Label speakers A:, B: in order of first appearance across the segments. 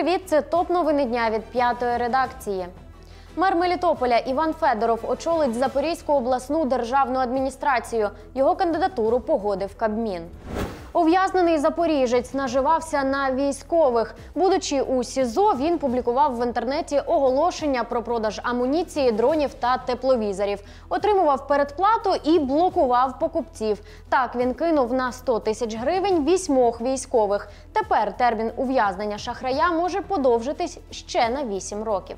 A: Привіт, це топ-новини дня від п'ятої редакції. Мер Мелітополя Іван Федоров очолить Запорізьку обласну державну адміністрацію. Його кандидатуру погодив Кабмін. Ув'язнений запоріжець наживався на військових. Будучи у СІЗО, він публікував в інтернеті оголошення про продаж амуніції, дронів та тепловізорів. Отримував передплату і блокував покупців. Так він кинув на 100 тисяч гривень 8 військових. Тепер термін ув'язнення шахрая може подовжитись ще на 8 років.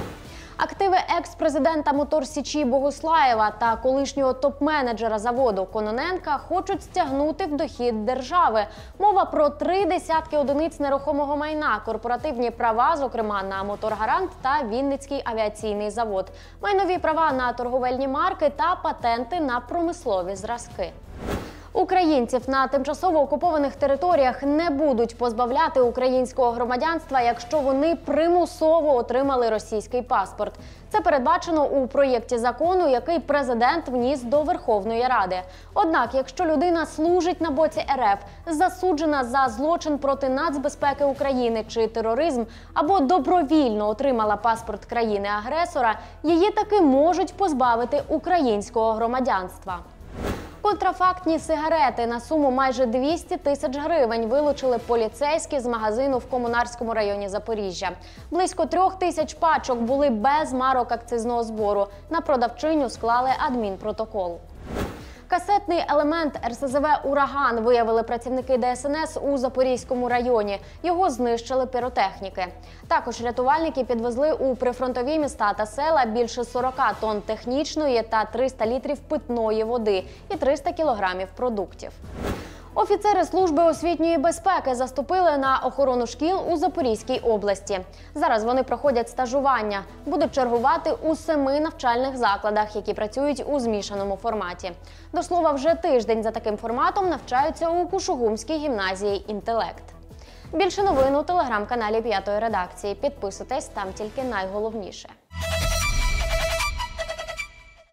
A: Активи екс-президента Моторсічі Богуслаєва та колишнього топ-менеджера заводу Кононенка хочуть стягнути в дохід держави. Мова про 30 одиниць нерухомого майна, корпоративні права, зокрема на «Моторгарант» та Вінницький авіаційний завод, майнові права на торговельні марки та патенти на промислові зразки. Українців на тимчасово окупованих територіях не будуть позбавляти українського громадянства, якщо вони примусово отримали російський паспорт. Це передбачено у проєкті закону, який президент вніс до Верховної Ради. Однак, якщо людина служить на боці РФ, засуджена за злочин проти нацбезпеки України чи тероризм, або добровільно отримала паспорт країни-агресора, її таки можуть позбавити українського громадянства. Контрафактні сигарети на суму майже 200 тисяч гривень вилучили поліцейські з магазину в Комунарському районі Запоріжжя. Близько 3 тисяч пачок були без марок акцизного збору. На продавчиню склали адмінпротокол. Касетний елемент РСЗВ «Ураган» виявили працівники ДСНС у Запорізькому районі. Його знищили піротехніки. Також рятувальники підвезли у прифронтові міста та села більше 40 тонн технічної та 300 літрів питної води і 300 кілограмів продуктів. Офіцери Служби освітньої безпеки заступили на охорону шкіл у Запорізькій області. Зараз вони проходять стажування. Будуть чергувати у 7 навчальних закладах, які працюють у змішаному форматі. До слова, вже тиждень за таким форматом навчаються у Кушугумській гімназії «Інтелект». Більше новин у телеграм-каналі п'ятої редакції. Підписуйтесь, там тільки найголовніше.